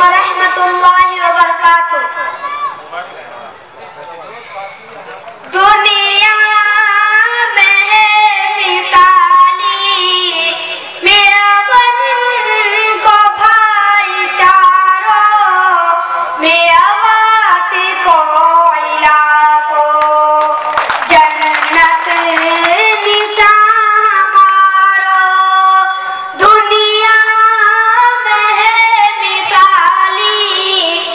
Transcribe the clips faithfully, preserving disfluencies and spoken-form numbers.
व रहमतुल्लाहि व बरकातुहू। दुनिया में है मिसाली मेरा वन को भाईचारो, मेरा वाती को इलाको जन्नत निशान मारो। दुनिया में है मिसाली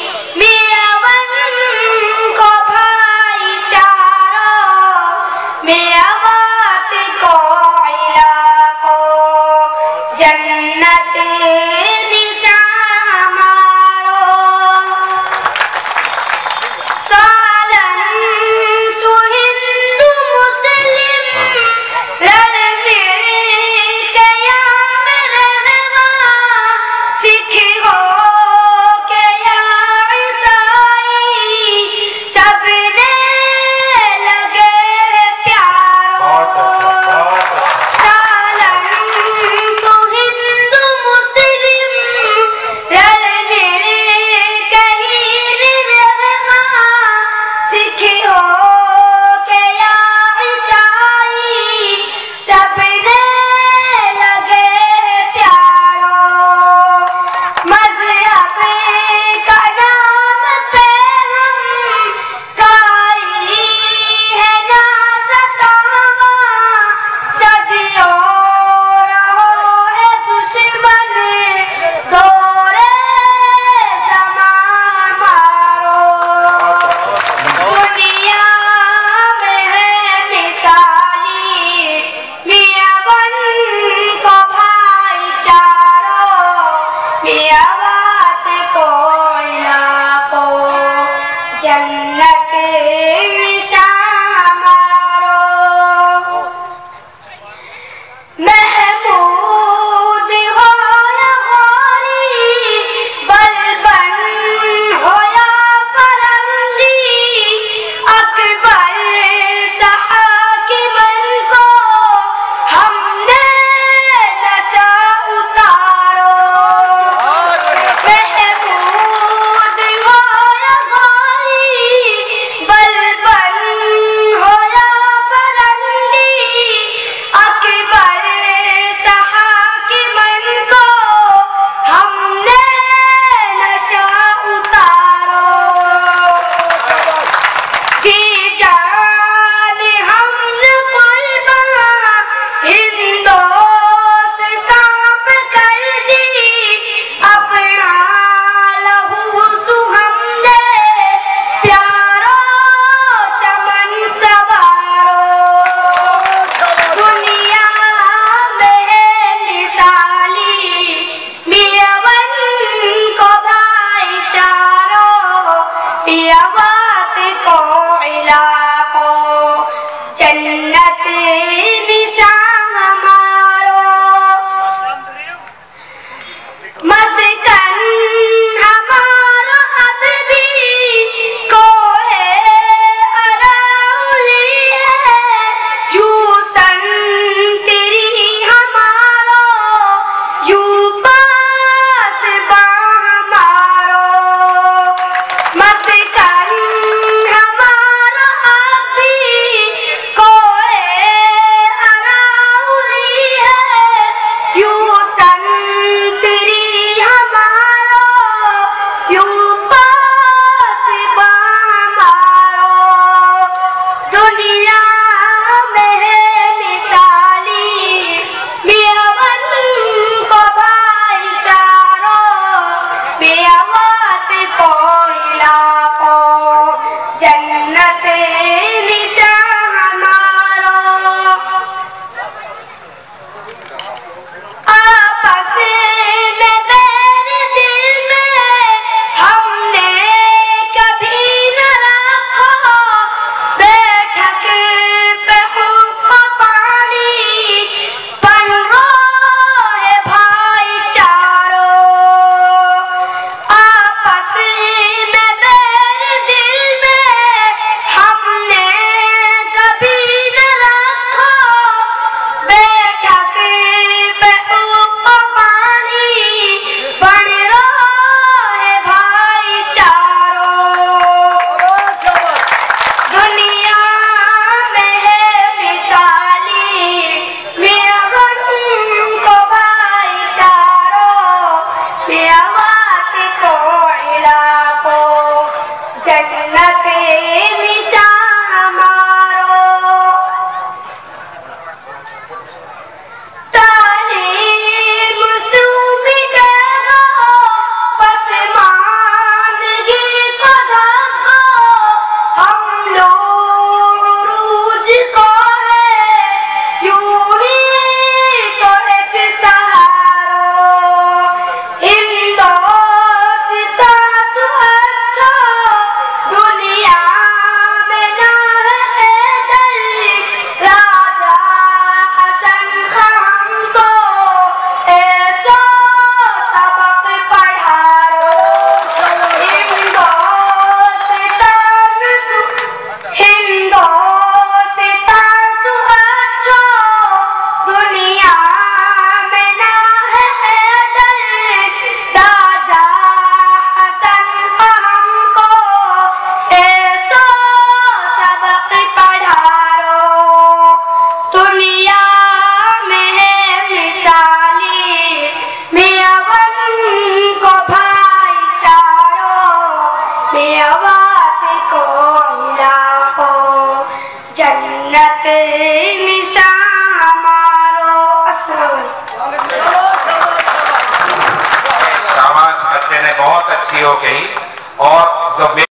मियावात को इलाको जन्नत निशा हमारो तालीम सुमिट गो पसमानदगी को धक्को हम लोग रूज को है यूं ही तो एक सहारो हिंदोस्तां सु अच्छा दुनिया में ना है दल राजा हसन खां हमको ऐसा सबक पढ़ारो हिंदोस्तां सु हिंदोस्तां सु अच्छा दुनिया में ना है दल राजा हसन खां हमको ऐसा सबक पढ़ारो दुनिया में है मिसाली मियावन को भाईचारो मियावात को इलाको जन्नत निशा हमारो। अस्सलाम वालेकुम। शाबाश, बच्चे ने बहुत अच्छी हो गई। और जो